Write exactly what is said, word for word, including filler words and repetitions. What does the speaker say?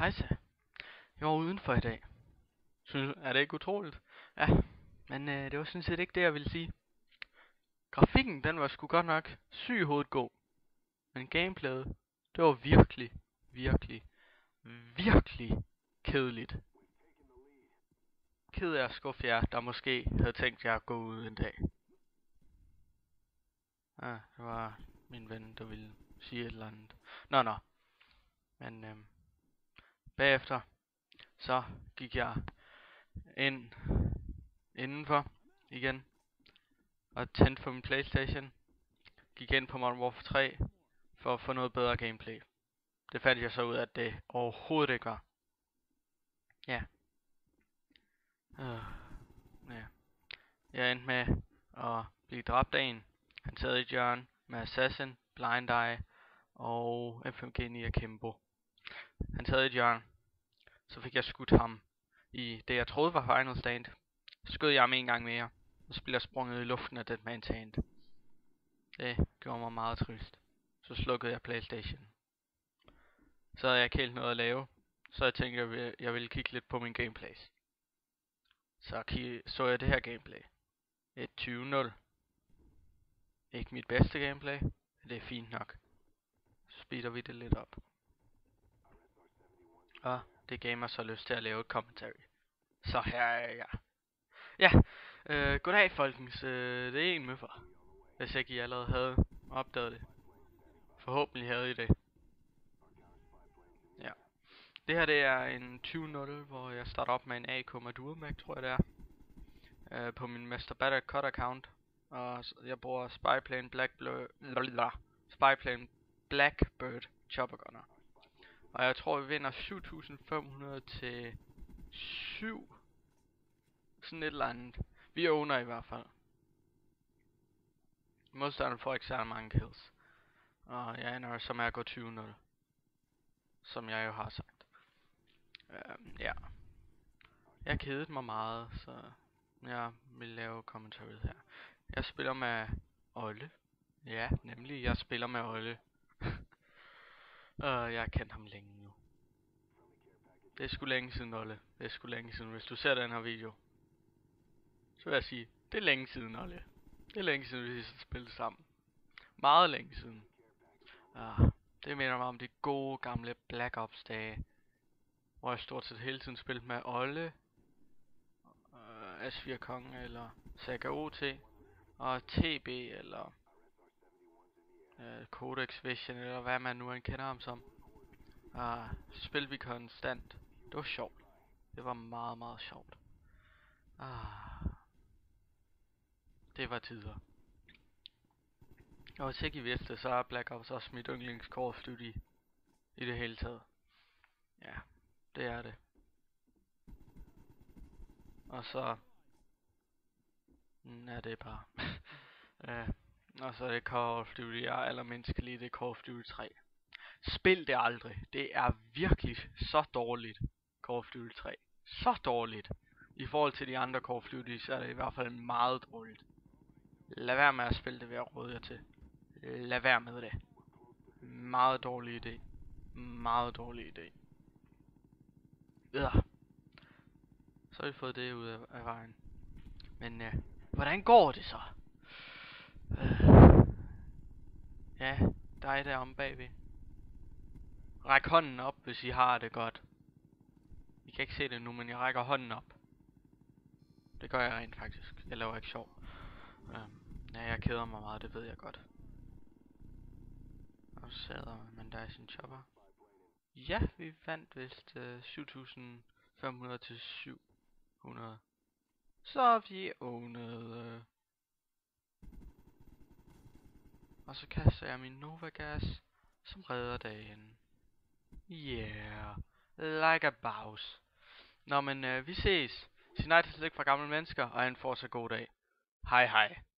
Hejsa. Jeg var udenfor i dag. Synes, er det ikke utroligt? Ja, men øh, det var sådan set ikke det, jeg ville sige. Grafikken, den var sgu godt nok syg i hovedet god. Men gameplayet, det var virkelig, virkelig, virkelig kedeligt. Ked af at skuffe jer, der måske havde tænkt jer at gå ud en dag. Ja, det var min ven, der ville sige et eller andet. Nå, nå. Men øhm, bagefter, så gik jeg ind indenfor igen og tændte for min PlayStation. Gik ind på Modern Warfare tre for at få noget bedre gameplay. Det fandt jeg så ud af, at det overhovedet ikke var. Ja. Øh, ja. Jeg endte med at blive dræbt af en. Han sad i et hjørne med Assassin, Blind Eye og M fem G ni Akimbo. Han sad i et hjørne. Så fik jeg skudt ham i det, jeg troede var final stand. Så skød jeg ham en gang mere. Og så blev jeg sprunget i luften af Dead Man's Hand. Det gjorde mig meget trist. Så slukkede jeg PlayStation. Så havde jeg ikke helt noget at lave. Så jeg tænkte, jeg, jeg ville kigge lidt på min gameplays. Så så jeg det her gameplay. Et tyve nul. Ikke mit bedste gameplay. Det er fint nok. Så speeder vi det lidt op. Og det gav mig så lyst til at lave et commentary. Så her er jeg. Ja, øh, goddag folkens. Øh, det er en møffer. Hvis ikke I allerede havde opdaget det. Forhåbentlig havde I det. Ja. Det her det er en tyve nul, hvor jeg starter op med en A K Maduro Mac, tror jeg det er. Øh, på min Master Batter Cut account. Og jeg bruger Spyplane Black Spyplane Blackbird Chopper Gunner. Og jeg tror vi vinder syv tusind fem hundrede til syv. Sådan et eller andet. Vi owner i hvert fald. Modstanderen får ikke særlig mange kills. Og jeg ender så med at gå tyve nul. Som jeg jo har sagt. Uh, ja. Jeg kedede mig meget, så jeg vil lave kommentarer her. Jeg spiller med Olle. Ja, nemlig jeg spiller med Olle. Og jeg har kendt ham længe nu. Det er sgu længe siden, Olle. Det er sgu længe siden. Hvis du ser den her video, så vil jeg sige, det er længe siden, Olle. Det er længe siden, vi har spillet sammen. Meget længe siden. Ah, det minder mig om de gode gamle Black Ops dage, hvor jeg stort set hele tiden spillede med Olle, uh, S fire Kong eller Saga O T og T B eller uh, Codex Vision eller hvad man nu end kender ham som. Uh, spillede vi konstant. Det var sjovt. Det var meget meget sjovt. Ah, det var tider. Og hvis ikke I vidste, så er Black Ops også mit yndlings Call of Duty i det hele taget. Ja, det er det. Og så mm, er det bare. uh, og så er det Call of Duty, jeg allermindst kan lide, det Call of Duty tre. Spil det aldrig. Det er virkelig så dårligt, Call of Duty tre. Så dårligt. I forhold til de andre Call of Duty, så er det i hvert fald meget dårligt. Lad være med at spille det, ved at råde jer til. Lad være med det. Meget dårlig idé. Meget dårlig idé. Ja. Så har vi fået det ud af, af vejen. Men øh, hvordan går det så? Øh, ja, dig der om bagved. Ræk hånden op, hvis I har det godt. I kan ikke se det nu, men jeg rækker hånden op. Det gør jeg rent faktisk. Jeg laver ikke sjov. Øh, ja, jeg keder mig meget, det ved jeg godt. Og så sidder man der i sin chopper. Ja, vi vandt vist øh, syv tusind fem hundrede til syv hundrede. Så vi ownede. Øh. Og så kaster jeg min Nova Gas, som redder dagen. Yeah, like a boss. Nå, men øh, vi ses. Sig nej til slik fra gamle mennesker, og en fortsat god dag. Hej hej.